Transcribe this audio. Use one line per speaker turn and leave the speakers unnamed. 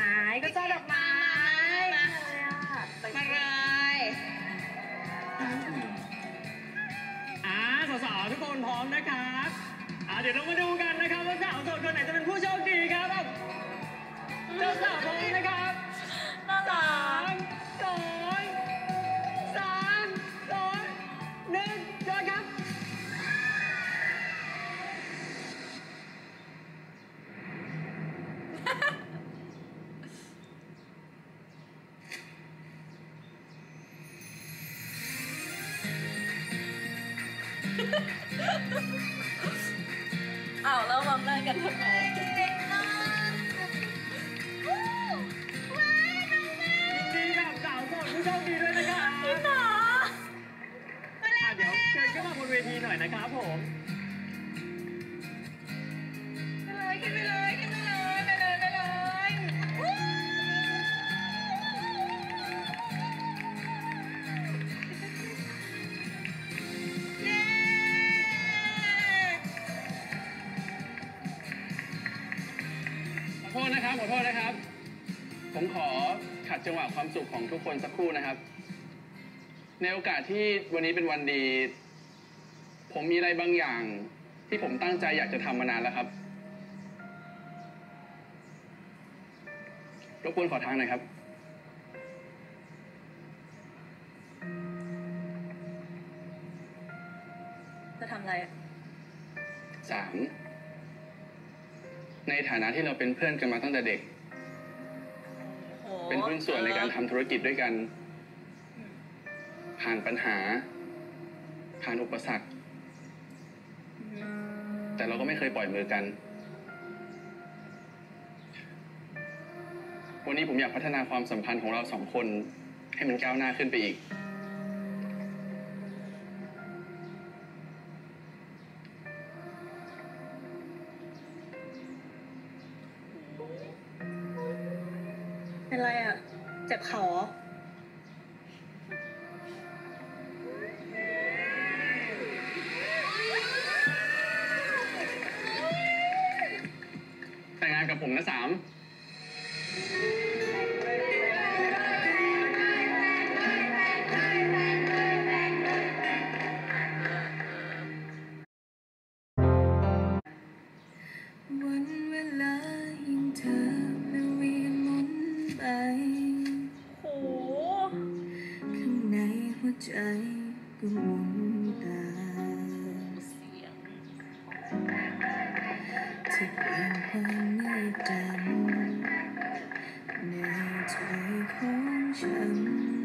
ก็ช่อดอกไม้
มาเลย
สาวๆทุกคนพร้อมนะครับเดี๋ยวเรามาดูกันนะครับว่าสาวโสดคนไหนจะเป็นผู้โชคดีครับเจ้าสาวพร้อมนะครับ
น่ารัก
3 2 1จอดครับ
แล้วมองหน้ากันทำไม
ยินดีกับสาวโสดผู้โชคดีด้วยนะครับ
พี่หนอ
เดี๋ยวเชิญขึ้นมาบนเวทีหน่อยนะครับผม
ขึ้นไปเลยไปเลย
ขอโทษนะครับผมขอขัดจังหวะความสุขของทุกคนสักครู่นะครับในโอกาสที่วันนี้เป็นวันดีผมมีอะไรบางอย่างที่ผมตั้งใจอยากจะทำมานานแล้วครับรบกวนขอทางหน่อยครับ
จะทำอะไร
3ในฐานะที่เราเป็นเพื่อนกันมาตั้งแต่เด็กเป็นหุ้นส่วนในการทำธุรกิจด้วยกันผ่านปัญหาผ่านอุปสรรคแต่เราก็ไม่เคยปล่อยมือกันวันนี้ผมอยากพัฒนาความสัมพันธ์ของเรา2 คนให้มันก้าวหน้าขึ้นไปอีก
เป็นไรเจ็บเข่าเหรอ
แต่งงานกับผมนะ3
วันเวลายิ่งเธอและเวียนหมุนไปข้างในหัวใจก็หมุนตามที่เปลี่ยนความเมื่อจำในใจของฉัน